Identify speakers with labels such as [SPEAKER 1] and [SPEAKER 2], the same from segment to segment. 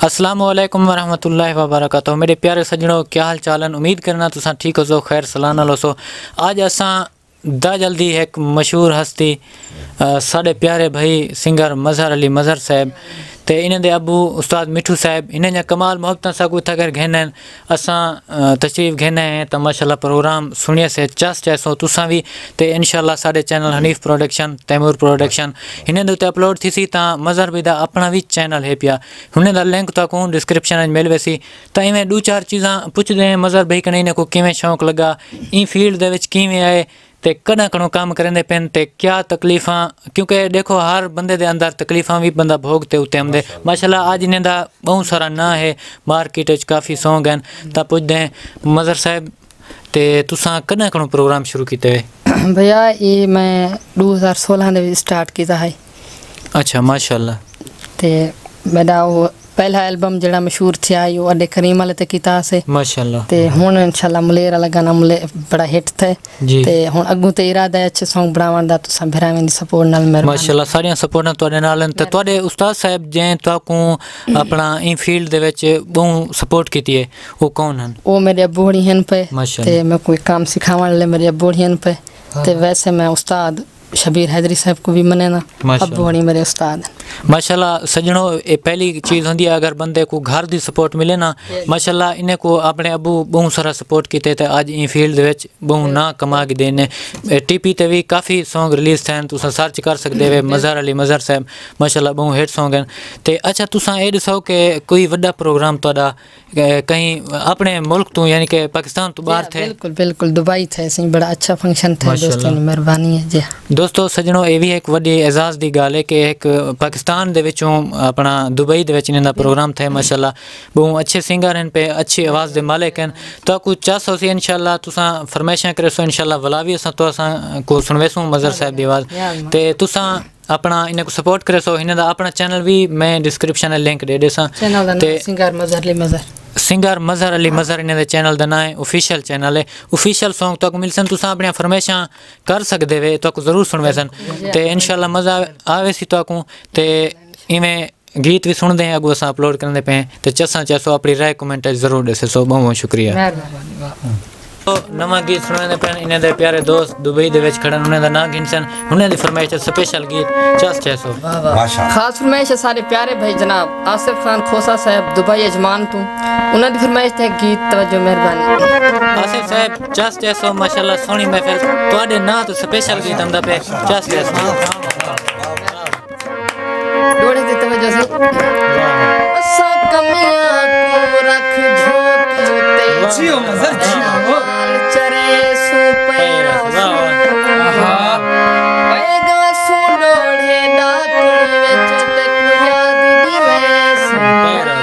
[SPEAKER 1] अस्सलामुअलैकुम वरहमतुल्लाहि वबरकातुहू। मेरे प्यारे सज्जनों, क्या हाल चाल है? उम्मीद करना तुसा ठीक हो, खैर सलाना लोसो। आज असा दा जल्दी एक मशहूर हस्ती साढ़े प्यारे भाई सिंगर मजहर अली मजहर साहब ते इन्हें दे अबू उस्ताद मिठू साहब इन्हें कमाल मोहब्बत साकू तगर घेने असा तशरीफ घेने हैं तो माशाल्लाह प्रोग्राम सुनिए से चस चैसो तुसा भी ते इंशाल्लाह साढ़े channel Hanif production Taimur production इन्हें दे अपलोड थी सी ता मजहर भी दा अपना भी चैनल है पिया उन्हें दा लिंक तक डिस्क्रिप्शन में मिल वैसी तो इवें दो चार चीज़ा पुछदे हैं मजहर भाई कने इन्हें को किवें शौक लगा इन फील्ड दे विच किवें आए ते कदा कणो काम करेंदे पेन ते क्या तकलीफा क्योंकि देखो हर बंदे दे अंदर तकलीफा भी बंदा भोगते उते हमदे माशाल्लाह आज इन्हें दा बहुत सारा ना है मार्केट काफ़ी सॉन्ग हैं ता पुछदे हैं मजहर साहब ते तुसा कदा कणो प्रोग्राम शुरू कीते
[SPEAKER 2] भैया ये मैं 2016 में स्टार्ट किया है। अच्छा
[SPEAKER 1] माशाल्लाह
[SPEAKER 2] ते मेरा वो पहला एल्बम जड़ा मशहूर थिया यो अडे करीम वाले ते कीता से
[SPEAKER 1] माशाल्लाह
[SPEAKER 2] ते हुन इंशाल्लाह मुलेर वाला गाना मुले बड़ा हिट थे ते हुन अगू ते इरादा है अच्छे सॉन्ग बनावन दा तुसा भरावें दी सपोर्ट नाल मेहरबानी
[SPEAKER 1] माशाल्लाह सारियां सपोर्ट तोड़े नाल ते तोड़े उस्ताद साहब जे ताकू अपना इन फील्ड दे विच बहु सपोर्ट कीती है वो कौन हन? वो
[SPEAKER 2] मेरे अब्बू हणी हन पे ते मैं कोई काम सिखावन ले मेरे अब्बू हणी हन पे ते वैसे मैं उस्ताद शबीर हैदरी साहब को भी मने ना अब्बू हणी मेरे उस्ताद
[SPEAKER 1] माशाल्लाह सज्जनों ये पहली चीज़ होंगी अगर बंदे को घर की सपोर्ट मिले ना माशाल्लाह इन्हें को अपने अबू बहुत सारा सपोर्ट किए थे अज इन फील्ड विच बहुत ना कमा के देने टीपी ते भी काफ़ी सॉन्ग रिलीज थे तुसा सर्च कर सकते हो मजहर अली मजहर साहब माशाल्लाह बहुत हिट सॉन्ग हैं ते अच्छा तुसा ये दसो कि कोई वड्डा प्रोग्राम तुहाडा कहीं अपने मुल्क तो यानी कि पाकिस्तान तो बाहर थे?
[SPEAKER 2] बिल्कुल बिल्कुल दुबई थे सही बड़ा अच्छा फंक्शन था दोस्तों की मेहरबानी है जी।
[SPEAKER 1] दोस्तों सज्जनों ये भी एक वड्डी एजाज़ की गल है कि एक पाकिस्तान दे विचों अपना दुबई दे विच इन्हां दा प्रोग्राम थे माशाल्लाह बहुत अच्छे सिंगर हैं पे अच्छी आवाज़ दे मालिक हैं तो कुछ चाह सी इंशाल्लाह तुसा फरमाइशां करे सो इंशाल्लाह वला भी असां तो असां को सुनवेसो मजहर साहब दी आवाज़ ते तुसा अपना इन्हें को सपोर्ट करे सो इन्हें दा अपना चैनल भी मैं डिस्क्रिप्शन में लिंक दे देसा
[SPEAKER 2] ते सिंगर मजहर अली मजहर इन्हें दे चैनल दा ना है ऑफिशियल चैनल है ऑफिशियल सॉन्ग तक मिलसन तुसा अपनी फरमाइशां कर सकदे वे तो जरूर सुनवेसन ते इंशाल्लाह मजा आवे सी तो ते इवें गीत भी सुनते हैं अगू अस अपलोड करते पे तो चसा चसो अपनी राय कमेंट जरूर दे सो बहुत बहुत शुक्रिया। तो नवा गीत सुनने पे इन्हें दे प्यारे दोस्त दुबई दे विच खड़न उन्हें दा ना गिनसन उन्हें दी फरमाइश स्पेशल गीत चस चसो खास फरमाइश है सारे प्यारे भाई जनाब आसिफ खान खोसा साहब दुबई यजमान तू उन्हें दी फरमाइश है गीत तवज्जो मेहरबानी
[SPEAKER 1] आसिफ साहब चस चसो माशाल्लाह सोनी महफिल तोड़े ना तो स्पेशल गीत अंदा पे चस चसो
[SPEAKER 2] डोड़े दी तवज्जो से असा कमियां को रख झोंकते जियो मजर जियो चरे सु पैरा पैगा सु डोड़े डाकनी विच ते याद दी मैं सु पैरा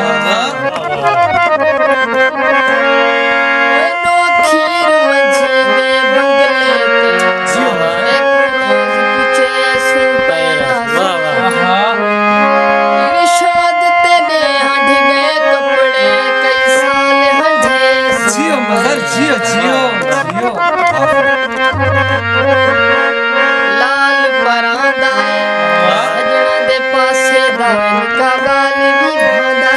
[SPEAKER 2] नो खीर मझी में बंगले ते जियो एक रोज पूछे सु पैरा इरशाद तेने हट गए कपड़े कई साल हंधे जियो मगर जियो जियो जियो लाल परांदा सजना दे पासे दा इनका बाल भी भांदा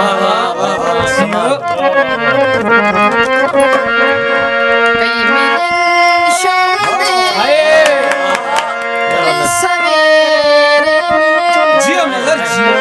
[SPEAKER 2] कई मिलन शाम दे सवेरे जियो मगर जियो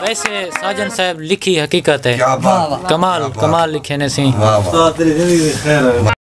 [SPEAKER 1] वैसे साजन साहब लिखी हकीकत है,
[SPEAKER 3] क्या बात।
[SPEAKER 1] कमाल कमाल लिखे ने सी।
[SPEAKER 3] वाह वाह।